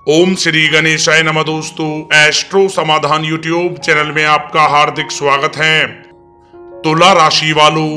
ओम श्री गणेशाय नमः। दोस्तों, एस्ट्रो समाधान यूट्यूब चैनल में आपका हार्दिक स्वागत है। तुला राशि वालों,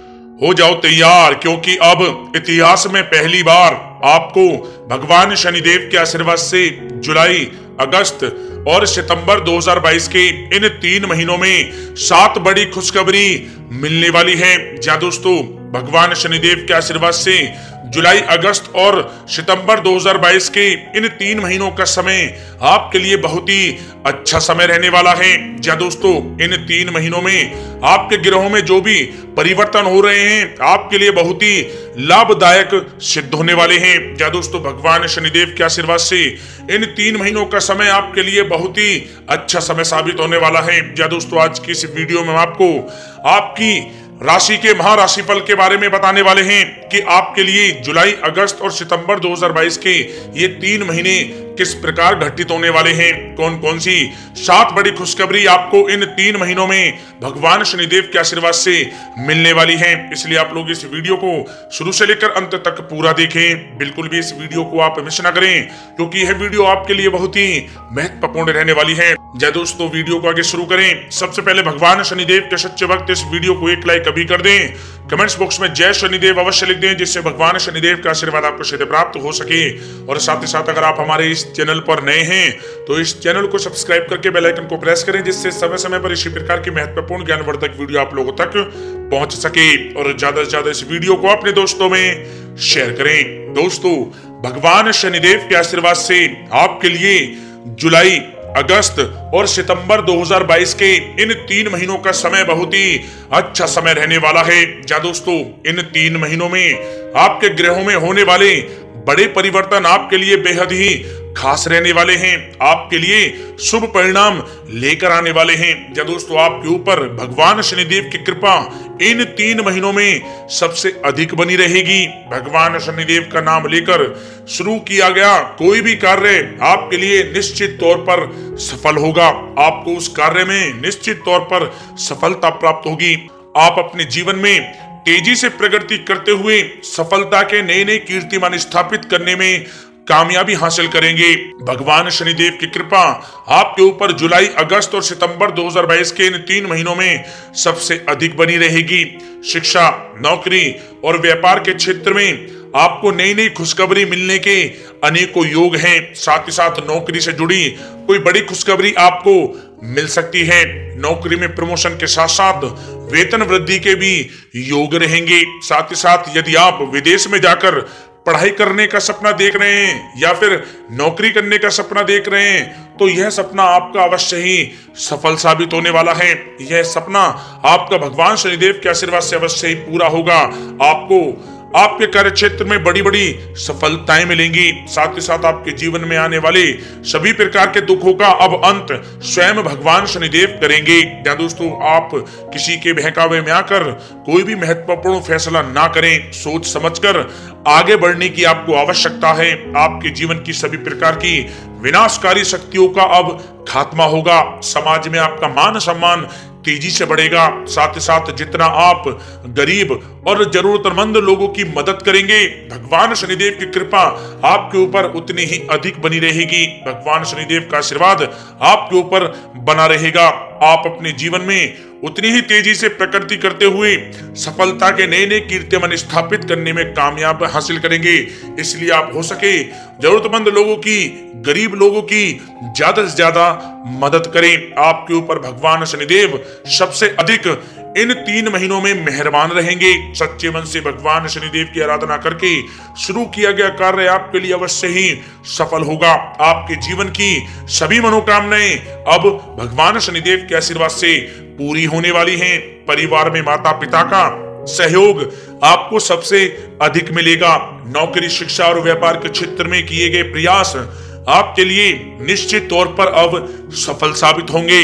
हो जाओ तैयार, क्योंकि अब इतिहास में पहली बार आपको भगवान शनिदेव के आशीर्वाद से जुलाई, अगस्त और सितंबर 2022 के इन 3 महीनों में 7 बड़ी खुशखबरी मिलने वाली है। जहां दोस्तों भगवान शनिदेव के आशीर्वाद से जुलाई, अगस्त और सितंबर 2022 के इन 3 महीनों का समय आपके लिए बहुत ही अच्छा समय रहने वाला है। जहां दोस्तों इन 3 महीनों में आपके ग्रहों में जो भी परिवर्तन हो रहे हैं आपके लिए बहुत ही लाभदायक सिद्ध होने वाले हैं। जहां दोस्तों भगवान शनिदेव के आशीर्वाद से इन 3 महीनों का समय आपके लिए बहुत ही अच्छा समय साबित होने वाला है। जहां दोस्तों आज की इस वीडियो में आपको आपकी राशि के महाराशिफल के बारे में बताने वाले हैं कि आपके लिए जुलाई, अगस्त और सितंबर 2022 के ये 3 महीने किस प्रकार घटित होने वाले हैं। कौन कौन सी 7 बड़ी खुशखबरी आपको इन 3 महीनों में भगवान शनिदेव के आशीर्वाद से मिलने वाली है। इसलिए आप लोग इस वीडियो को शुरू से लेकर अंत तक पूरा देखें। बिल्कुल भी इस वीडियो को आप मिस ना करें, क्योंकि यह वीडियो आपके लिए बहुत ही महत्वपूर्ण रहने वाली है। जय दोस्तों, वीडियो को आगे शुरू करें। सबसे पहले भगवान शनिदेव के सच्चे भक्त इस वीडियो को एक लाइक अभी कर दें। कमेंट्स बॉक्स में जय शनिदेव अवश्य लिख दें, जिससे भगवान शनिदेव का आशीर्वाद आपको सीधे प्राप्त हो सके। और साथ ही साथ अगर आप हमारे इस चैनल पर नए हैं तो इस चैनल को सब्सक्राइब करके बेल आइकन को प्रेस करें, जिससे समय समय पर इसी प्रकार की महत्वपूर्ण ज्ञानवर्धक वीडियो आप लोगों तक पहुंच सके। और ज्यादा से ज्यादा इस वीडियो को अपने दोस्तों में शेयर करें। दोस्तों भगवान शनिदेव के आशीर्वाद से आपके लिए जुलाई, अगस्त और सितंबर 2022 के इन 3 महीनों का समय बहुत ही अच्छा समय रहने वाला है। जहां दोस्तों इन 3 महीनों में आपके ग्रहों में होने वाले बड़े परिवर्तन आपके लिए बेहद ही खास रहने वाले हैं, आपके लिए शुभ परिणाम लेकर आने वाले हैं। जब दोस्तों आपके ऊपर भगवान शनिदेव की कृपा इन 3 महीनों में सबसे अधिक बनी रहेगी। भगवान शनिदेव का नाम लेकर शुरू किया गया कोई भी कार्य आपके लिए निश्चित तौर पर सफल होगा। आपको उस कार्य में निश्चित तौर पर सफलता प्राप्त होगी। आप अपने जीवन में तेजी से प्रगति करते हुए सफलता के नए नए कीर्तिमान स्थापित करने में कामयाबी हासिल करेंगे। भगवान शनिदेव की कृपा आपके ऊपर जुलाई, अगस्त और सितंबर 2022 के इन 3 महीनों में सबसे अधिक बनी रहेगी। शिक्षा, नौकरी और व्यापार के क्षेत्र में आपको नई नई खुशखबरी मिलने के अनेकों योग हैं। साथ ही साथ नौकरी से जुड़ी कोई बड़ी खुशखबरी आपको मिल सकती है। नौकरी में प्रमोशन के साथ साथ वेतन वृद्धि के भी योग रहेंगे। साथ ही साथ यदि आप विदेश में जाकर पढ़ाई करने का सपना देख रहे हैं या फिर नौकरी करने का सपना देख रहे हैं तो यह सपना आपका अवश्य ही सफल साबित होने वाला है। यह सपना आपका भगवान शनिदेव के आशीर्वाद से अवश्य ही पूरा होगा। आपको आपके कार्य क्षेत्र में बड़ी बड़ी सफलताएं मिलेंगी। साथ ही साथ आपके जीवन में आने वाले सभी प्रकार के दुखों का अब अंत स्वयं भगवान शनिदेव करेंगे। क्या दोस्तों आप किसी के बहकावे में आकर कोई भी महत्वपूर्ण फैसला ना करें। सोच समझकर आगे बढ़ने की आपको आवश्यकता है। आपके जीवन की सभी प्रकार की विनाशकारी शक्तियों का अब खात्मा होगा। समाज में आपका मान सम्मान तेजी से बढ़ेगा। साथ ही साथ जितना आप गरीब और जरूरतमंद लोगों की मदद करेंगे, भगवान शनिदेव की कृपा आपके ऊपर उतनी ही अधिक बनी रहेगी। भगवान शनिदेव का आशीर्वाद आपके ऊपर बना रहेगा। आप अपने जीवन में उतनी ही तेजी से प्रगति करते हुए सफलता के नए नए कीर्तिमान स्थापित करने में कामयाब हासिल करेंगे। इसलिए आप हो सके जरूरतमंद लोगों की, गरीब लोगों की ज्यादा से ज्यादा मदद करें। आपके ऊपर भगवान शनिदेव सबसे अधिक इन 3 महीनों में मेहरबान रहेंगे। सच्चे मन से भगवान शनिदेव की आराधना करके शुरू किया गया कार्य आपके लिए अवश्य ही सफल होगा। आपके जीवन की सभी मनोकामनाएं अब भगवान शनिदेव के आशीर्वाद से पूरी होने वाली हैं। परिवार में माता पिता का सहयोग आपको सबसे अधिक मिलेगा। नौकरी, शिक्षा और व्यापार के क्षेत्र में किए गए प्रयास आपके लिए निश्चित तौर पर अब सफल साबित होंगे।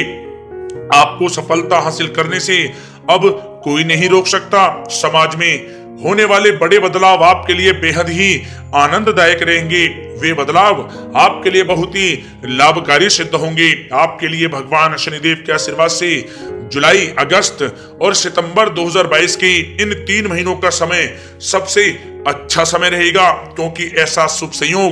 आपको सफलता हासिल करने से अब कोई नहीं रोक सकता। समाज में होने वाले बड़े बदलाव आपके लिए बेहद ही आनंददायक रहेंगे। वे बदलाव आपके लिए बहुत ही लाभकारी सिद्ध होंगे। आपके लिए भगवान शनिदेव के आशीर्वाद से जुलाई, अगस्त और सितंबर 2022 के इन 3 महीनों का समय सबसे अच्छा समय रहेगा, क्योंकि ऐसा शुभ संयोग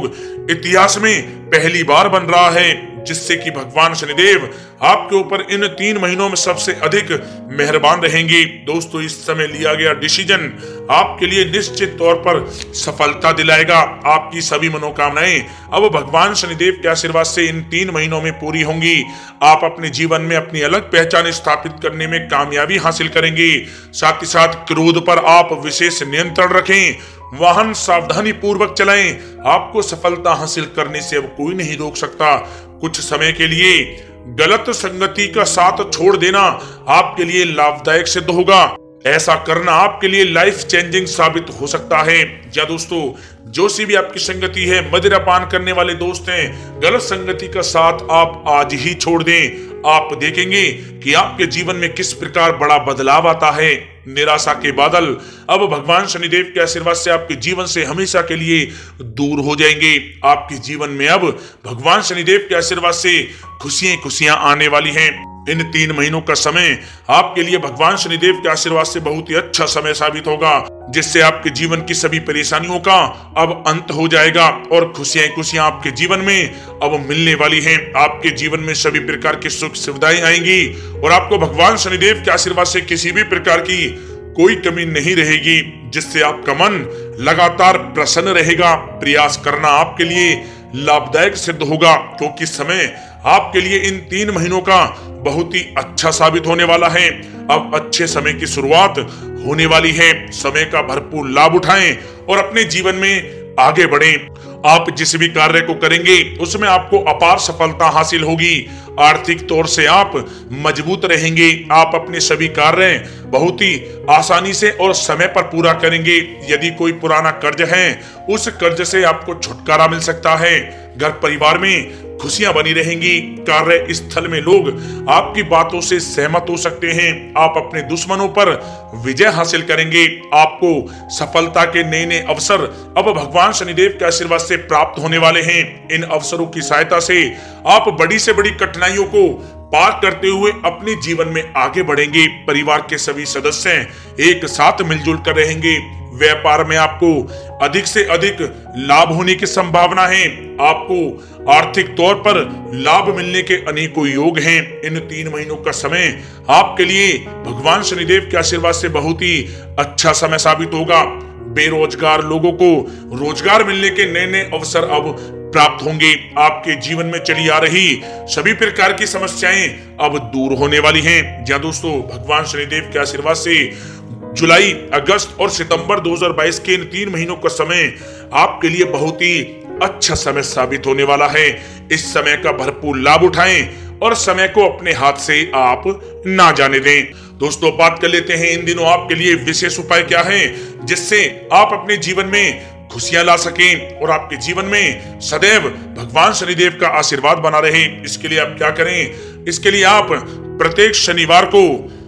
इतिहास में पहली बार बन रहा है, जिससे कि भगवान शनिदेव आपके ऊपर इन 3 महीनों में सबसे अधिक मेहरबान रहेंगे। दोस्तों, इस समय लिया गया डिसीजन आपके लिए निश्चित तौर पर सफलता दिलाएगा। आपकी सभी मनोकामनाएं अब भगवान शनिदेव के आशीर्वाद से इन 3 महीनों में पूरी होंगी। आप अपने जीवन में अपनी अलग पहचान स्थापित करने में कामयाबी हासिल करेंगे। साथ ही साथ क्रोध पर आप विशेष नियंत्रण रखें, वाहन सावधानी पूर्वक चलाएं। आपको सफलता हासिल करने से अब कोई नहीं रोक सकता। कुछ समय के लिए गलत संगति का साथ छोड़ देना आपके लिए लाभदायक सिद्ध होगा। ऐसा करना आपके लिए लाइफ चेंजिंग साबित हो सकता है। या दोस्तों, जो सी भी आपकी संगति है, मदिरा पान करने वाले दोस्त हैं, गलत संगति का साथ आप आज ही छोड़ दें। आप देखेंगे कि आपके जीवन में किस प्रकार बड़ा बदलाव आता है। निराशा के बादल अब भगवान शनिदेव के आशीर्वाद से आपके जीवन से हमेशा के लिए दूर हो जाएंगे। आपके जीवन में अब भगवान शनिदेव के आशीर्वाद से खुशियां आने वाली हैं। इन 3 महीनों का समय आपके लिए भगवान शनिदेव के आशीर्वाद से बहुत ही अच्छा समय साबित होगा, जिससे आपके जीवन की सभी परेशानियों का अब अंत हो जाएगा और खुशियां आपके जीवन में अब मिलने वाली हैं। आपके जीवन में सभी प्रकार की सुख सुविधाएं आएंगी और आपको भगवान शनिदेव के आशीर्वाद से किसी भी प्रकार की कोई कमी नहीं रहेगी, जिससे आपका मन लगातार प्रसन्न रहेगा। प्रयास करना आपके लिए लाभदायक सिद्ध होगा, क्योंकि समय आपके लिए इन 3 महीनों का बहुत ही अच्छा साबित होने वाला है। अब अच्छे समय की शुरुआत होने वाली है। समय का भरपूर लाभ उठाएं और अपने जीवन में आगे बढ़ें। आप जिस भी कार्य को करेंगे उसमें आपको अपार सफलता हासिल होगी। आर्थिक तौर से आप मजबूत रहेंगे। आप अपने सभी कार्य बहुत ही आसानी से और समय पर पूरा करेंगे। यदि कोई पुराना कर्ज है, उस कर्ज से आपको छुटकारा मिल सकता है। घर परिवार में खुशियां बनी रहेंगी। कार्य स्थल में लोग आपकी बातों से सहमत हो सकते हैं। आप अपने दुश्मनों पर विजय हासिल करेंगे। आपको सफलता के नए नए अवसर अब भगवान शनिदेव के आशीर्वाद से प्राप्त होने वाले हैं। इन अवसरों की सहायता से आप बड़ी से बड़ी कठिनाइयों को पार करते हुए अपने जीवन में आगे बढ़ेंगे। परिवार के सभी सदस्य एक साथ मिलजुल कर रहेंगे। व्यापार में आपको अधिक से अधिक लाभ होने की संभावना है। आपको आर्थिक तौर पर लाभ मिलने के अनेकों योग हैं। इन 3 महीनों का समय आपके लिए भगवान शनिदेव के आशीर्वाद से बहुत ही अच्छा समय साबित होगा। बेरोजगार लोगों को रोजगार मिलने के नए नए अवसर अब प्राप्त होंगे। आपके जीवन में चली आ रही सभी प्रकार की समस्याएं अब दूर होने वाली हैं। जी दोस्तों, भगवान शनिदेव के आशीर्वाद से जुलाई, अगस्त और सितंबर 2022 के इन 3 महीनों का समय आपके लिए बहुत ही अच्छा समय साबित होने वाला है। इस समय का भरपूर लाभ उठाएं और समय को अपने हाथ से आप ना जाने दें। दोस्तों, बात कर लेते हैं इन दिनों आपके लिए विशेष उपाय क्या है, जिससे आप अपने जीवन में खुशियां ला सकें और आपके जीवन में सदैव भगवान शनिदेव का आशीर्वाद बना रहे। इसके लिए आप क्या करें? इसके लिए आप प्रत्येक शनिवार को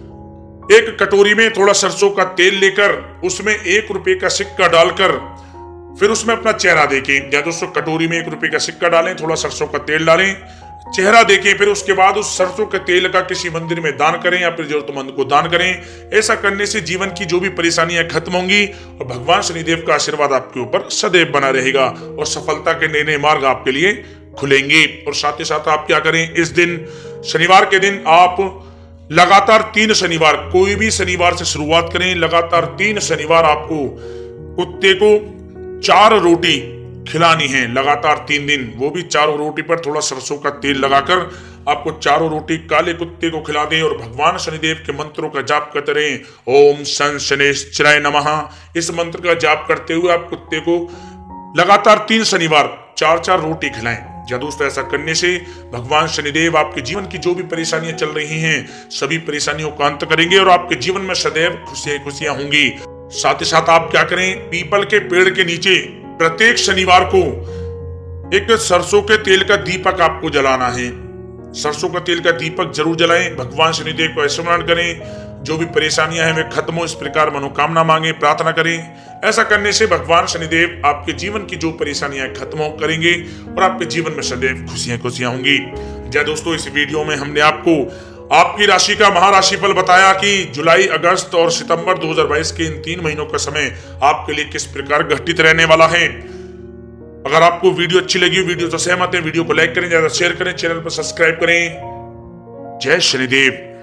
एक कटोरी में थोड़ा सरसों का तेल लेकर उसमें 1 रुपए का सिक्का डालकर फिर उसमें अपना चेहरा देखें। या दोस्तों, कटोरी में 1 रुपए का सिक्का डालें, थोड़ा सरसों का तेल डालें, चेहरा देखें, फिर उसके बाद उस सरसों के तेल का किसी मंदिर में दान करें या फिर जरूरतमंद को दान करें। ऐसा करने से जीवन की जो भी परेशानियां खत्म होंगी और भगवान शनिदेव का आशीर्वाद आपके ऊपर सदैव बना रहेगा और सफलता के नए नए मार्ग आपके लिए खुलेंगे। और साथ ही साथ आप क्या करें, इस दिन शनिवार के दिन आप लगातार 3 शनिवार, कोई भी शनिवार से शुरुआत करें, लगातार 3 शनिवार आपको कुत्ते को 4 रोटी खिलानी है। लगातार 3 दिन, वो भी 4 रोटी पर थोड़ा सरसों का तेल लगाकर आपको 4 रोटी काले कुत्ते को खिला दें और भगवान शनिदेव के मंत्रों का जाप करते रहें। ओम शन शनेश्चराय नमः। इस मंत्र का जाप करते हुए आप कुत्ते को लगातार 3 शनिवार 4-4 रोटी खिलाएं। या दोस्तों, ऐसा करने से भगवान शनिदेव आपके जीवन की जो भी परेशानियां चल रही हैं सभी परेशानियों का अंत करेंगे और आपके जीवन में सदैव खुशियां होंगी। साथ ही साथ आप क्या करें, पीपल के पेड़ के नीचे प्रत्येक शनिवार को एक सरसों के तेल का दीपक आपको जलाना है। सरसों का तेल का दीपक जरूर जलाएं। भगवान शनिदेव को स्मरण करें, जो भी परेशानियां हैं वे खत्म हो, इस प्रकार मनोकामना मांगे, प्रार्थना करें। ऐसा करने से भगवान शनिदेव आपके जीवन की जो परेशानियां खत्म करेंगे और आपके जीवन में सदैव खुशियां होंगी। जय दोस्तों, इस वीडियो में हमने आपको आपकी राशि का महाराशिफल बताया कि जुलाई, अगस्त और सितंबर 2022 के इन 3 महीनों का समय आपके लिए किस प्रकार घटित रहने वाला है। अगर आपको वीडियो अच्छी लगी, वीडियो से सहमत है, वीडियो को लाइक करें, ज्यादा शेयर करें, चैनल पर सब्सक्राइब करें। जय शनिदेव।